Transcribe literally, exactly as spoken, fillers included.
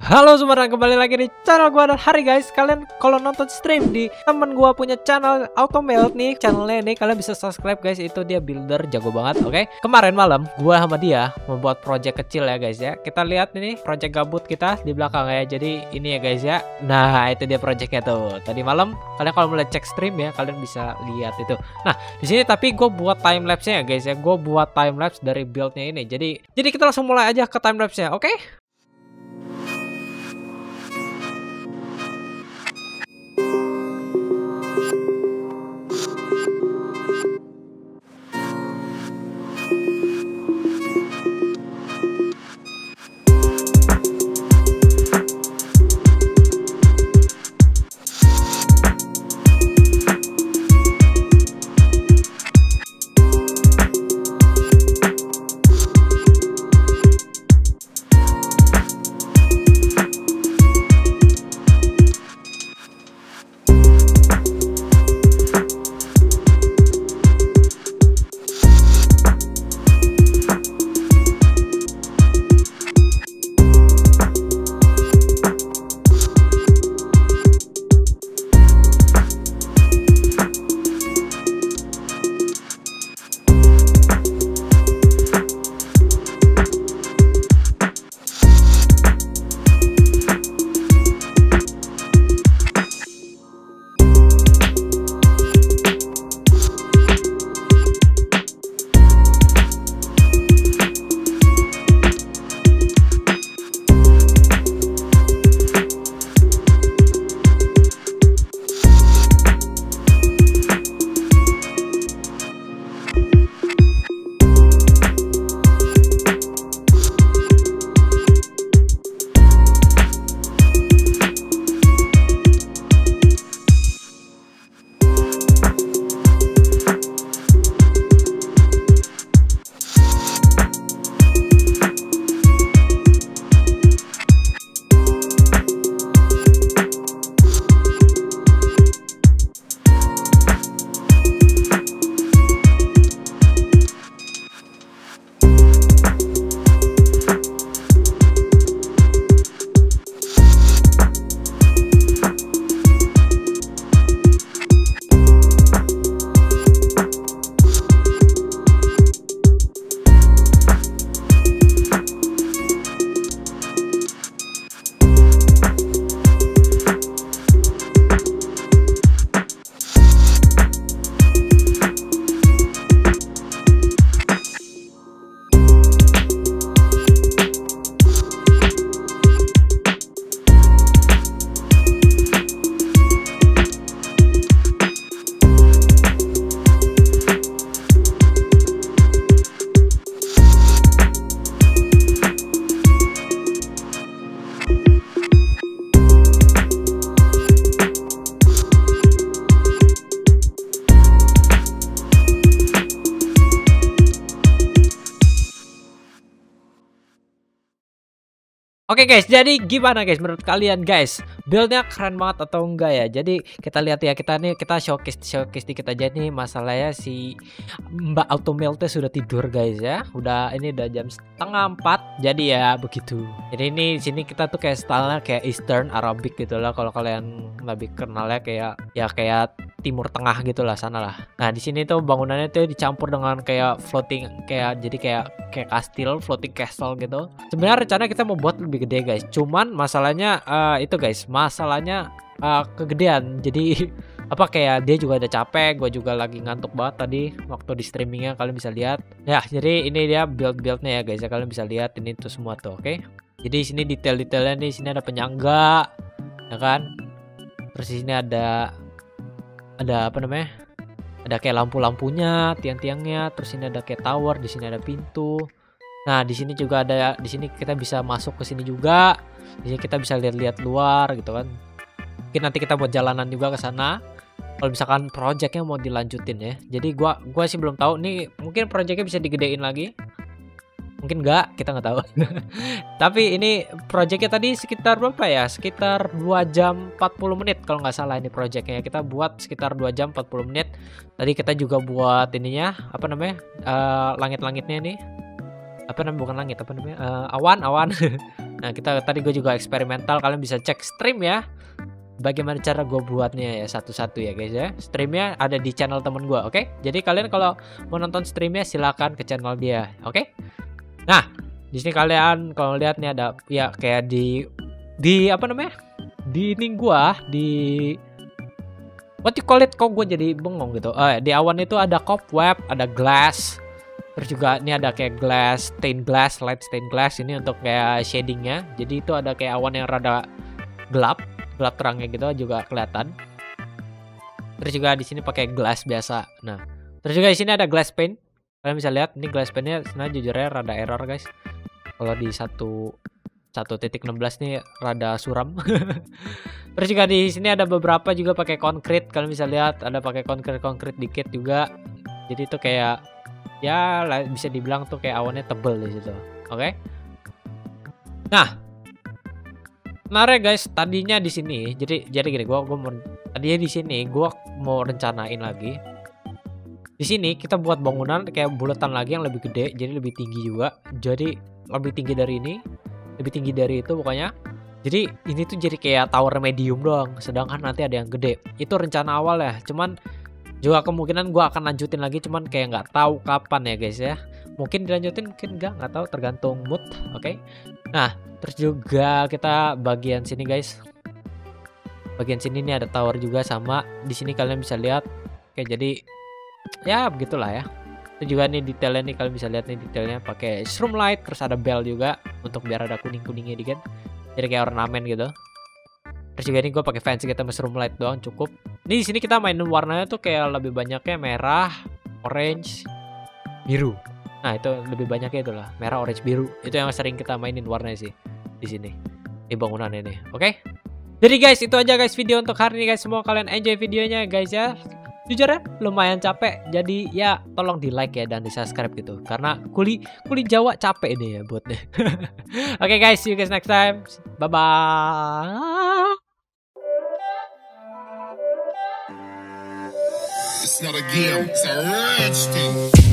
Halo semua, dan kembali lagi di channel gua. Dan hari guys, kalian kalau nonton stream di temen gua punya channel Automelt nih, channelnya ini kalian bisa subscribe guys. Itu dia builder jago banget. Oke, okay? Kemarin malam gua sama dia membuat project kecil ya guys ya. Kita lihat ini project gabut kita di belakang ya. Jadi ini ya guys ya. Nah itu dia projectnya tuh. Tadi malam kalian kalau mulai cek stream ya, kalian bisa lihat itu. Nah di sini tapi gue buat time lapse nya ya guys ya. Gue buat time lapse dari buildnya ini. Jadi jadi kita langsung mulai aja ke time lapse nya. Oke? Okay? Oke okay guys, jadi gimana guys menurut kalian guys? Buildnya keren banget atau enggak ya? Jadi kita lihat ya, kita nih kita showcase showcase dikit aja nih. Masalahnya si Mbak Automeltnya sudah tidur guys ya. Udah ini udah jam setengah empat. Jadi ya begitu. Jadi ini sini kita tuh kayak stylenya kayak Eastern Arabic gitu lah. Kalau kalian lebih kenalnya kayak ya kayak Timur Tengah gitulah, sana lah. Nah di sini tuh bangunannya tuh dicampur dengan kayak floating, kayak jadi kayak kayak kastil, floating castle gitu. Sebenarnya rencana kita mau buat lebih gede guys. Cuman masalahnya uh, itu guys, masalahnya uh, kegedean. Jadi apa kayak dia juga ada capek, gue juga lagi ngantuk banget tadi waktu di streamingnya, kalian bisa lihat. Ya jadi ini dia build-buildnya ya guys ya, kalian bisa lihat ini tuh semua tuh, oke? Okay? Jadi sini detail-detailnya nih, sini ada penyangga, ya kan? Terus di sini ada ada apa namanya, ada kayak lampu-lampunya, tiang-tiangnya. Terus ini ada kayak tower, di sini ada pintu. Nah di sini juga ada, di sini kita bisa masuk ke sini juga. Di sini kita bisa lihat-lihat luar gitu kan. Mungkin nanti kita buat jalanan juga ke sana. Kalau misalkan projectnya mau dilanjutin ya. Jadi gua gua sih belum tahu nih, mungkin projectnya bisa digedein lagi. Mungkin enggak, kita nggak tahu. Tapi ini projectnya tadi sekitar berapa ya? Sekitar dua jam empat puluh menit kalau nggak salah ini projectnya. Kita buat sekitar dua jam empat puluh menit. Tadi kita juga buat ininya, apa namanya? Uh, langit-langitnya nih. apa namanya, bukan langit, apa namanya, uh, awan awan. Nah kita tadi gue juga eksperimental, kalian bisa cek stream ya bagaimana cara gue buatnya ya satu-satu ya guys ya. Streamnya ada di channel temen gue, oke? Okay? Jadi kalian kalau mau nonton streamnya silakan ke channel dia, oke? Okay? Nah di sini kalian kalau lihat nih ada ya kayak di di apa namanya, di ini gue di what you call it, kok gue jadi bengong gitu. Eh, di awan itu ada cobweb, ada glass. Terus juga ini ada kayak glass, stained glass, light stained glass ini untuk kayak shadingnya. Jadi itu ada kayak awan yang rada gelap, gelap terangnya gitu juga kelihatan. Terus juga di sini pakai glass biasa. Nah, terus juga di sini ada glass pane. Kalian bisa lihat ini glass pane-nya sebenarnya jujurnya rada error guys. Kalau di satu satu titik enam belas nih rada suram. Terus juga di sini ada beberapa juga pakai konkrit. Kalian bisa lihat ada pakai konkrit-konkrit dikit juga. Jadi itu kayak ya bisa dibilang tuh kayak awannya tebel di situ. Oke. Okay? Nah, menarik guys, tadinya di sini. Jadi jadi gini, gua gua mau tadinya di sini gua mau rencanain lagi. Di sini kita buat bangunan kayak bulatan lagi yang lebih gede, jadi lebih tinggi juga. Jadi lebih tinggi dari ini, lebih tinggi dari itu pokoknya. Jadi ini tuh jadi kayak tower medium doang, sedangkan nanti ada yang gede. Itu rencana awal ya. Cuman juga kemungkinan gue akan lanjutin lagi, cuman kayak nggak tahu kapan ya guys ya. Mungkin dilanjutin, mungkin nggak, nggak tahu, tergantung mood. Oke. Okay? Nah, terus juga kita bagian sini guys. Bagian sini nih ada tower juga sama. Di sini kalian bisa lihat. Oke, jadi ya begitulah ya. Itu juga nih detailnya nih, kalian bisa lihat nih detailnya pakai shroom light, terus ada bell juga untuk biar ada kuning-kuningnya dikit. Jadi kayak ornamen gitu. Terus juga ini gue pakai fancy kita mushroom light doang cukup. Ini di sini kita mainin warnanya tuh kayak lebih banyaknya merah, orange, biru. Nah itu lebih banyaknya itulah merah, orange, biru. Itu yang sering kita mainin warnanya sih di sini di bangunan ini. Oke. Okay? Jadi guys itu aja guys video untuk hari ini guys. Semoga kalian enjoy videonya guys ya. Jujur ya lumayan capek. Jadi ya tolong di like ya dan di subscribe gitu. Karena kuli kuli Jawa capek deh ya buatnya. Oke okay, guys, see you guys next time. Bye bye. It's not a game, it's a rich thing.